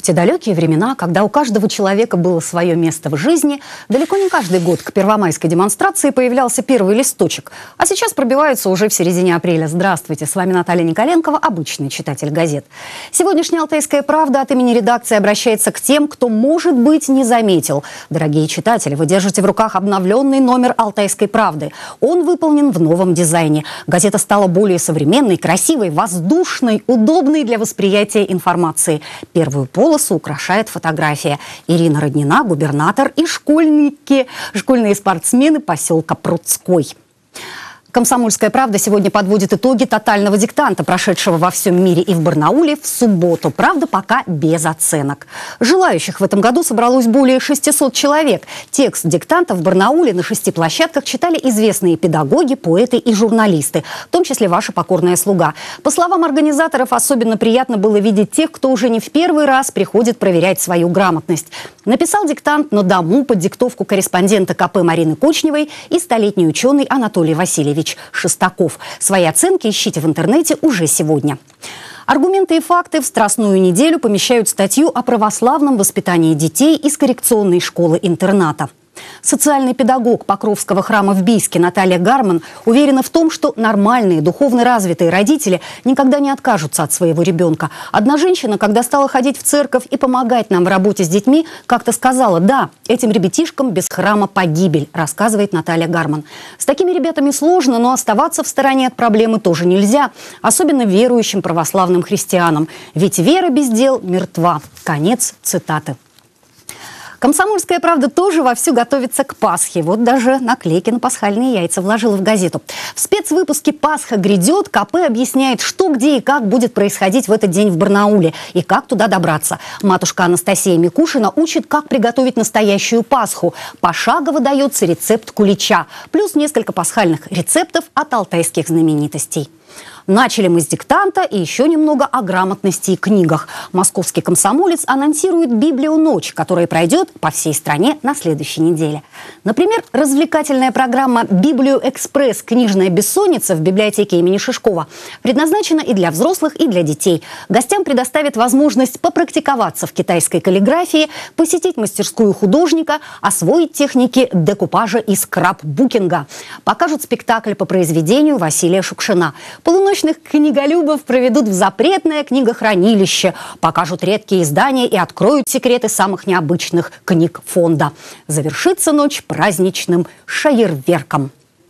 В те далекие времена, когда у каждого человека было свое место в жизни, далеко не каждый год к первомайской демонстрации появлялся первый листочек. А сейчас пробиваются уже в середине апреля. Здравствуйте, с вами Наталья Николенкова, обычный читатель газет. Сегодняшняя «Алтайская правда» от имени редакции обращается к тем, кто, может быть, не заметил. Дорогие читатели, вы держите в руках обновленный номер «Алтайской правды». Он выполнен в новом дизайне. Газета стала более современной, красивой, воздушной, удобной для восприятия информации. Первую полосу украшает фотография. Ирина Роднина, губернатор, и школьные спортсмены поселка Прудской. «Комсомольская правда» сегодня подводит итоги тотального диктанта, прошедшего во всем мире и в Барнауле в субботу. Правда, пока без оценок. Желающих в этом году собралось более 600 человек. Текст диктанта в Барнауле на 6 площадках читали известные педагоги, поэты и журналисты, в том числе ваша покорная слуга. По словам организаторов, особенно приятно было видеть тех, кто уже не в первый раз приходит проверять свою грамотность. Написал диктант на дому под диктовку корреспондента КП Марины Кочневой и столетний ученый Анатолий Васильевич Шестаков. Свои оценки ищите в интернете уже сегодня. Аргументы и факты в Страстную неделю помещают статью о православном воспитании детей из коррекционной школы-интерната. Социальный педагог Покровского храма в Бийске Наталья Гарман уверена в том, что нормальные, духовно развитые родители никогда не откажутся от своего ребенка. Одна женщина, когда стала ходить в церковь и помогать нам в работе с детьми, как-то сказала: «Да, этим ребятишкам без храма погибель», рассказывает Наталья Гарман. С такими ребятами сложно, но оставаться в стороне от проблемы тоже нельзя, особенно верующим православным христианам. Ведь вера без дел мертва. Конец цитаты. «Комсомольская правда» тоже вовсю готовится к Пасхе. Вот даже наклейки на пасхальные яйца вложила в газету. В спецвыпуске «Пасха грядет» КП объясняет, что, где и как будет происходить в этот день в Барнауле и как туда добраться. Матушка Анастасия Микушина учит, как приготовить настоящую Пасху. Пошагово дается рецепт кулича. Плюс несколько пасхальных рецептов от алтайских знаменитостей. Начали мы с диктанта и еще немного о грамотности и книгах. Московский комсомолец анонсирует «Библию ночь», которая пройдет по всей стране на следующей неделе. Например, развлекательная программа «Библию Экспресс. Книжная бессонница» в библиотеке имени Шишкова предназначена и для взрослых, и для детей. Гостям предоставят возможность попрактиковаться в китайской каллиграфии, посетить мастерскую художника, освоить техники декупажа и скрапбукинга. Покажут спектакль по произведению Василия Шукшина. Полуночных книголюбов проведут в запретное книгохранилище, покажут редкие издания и откроют секреты самых необычных книг фонда. Завершится ночь праздничным фейерверком.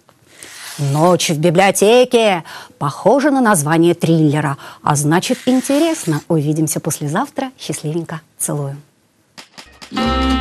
«Ночь в библиотеке» похоже на название триллера, а значит интересно. Увидимся послезавтра. Счастливенько. Целую.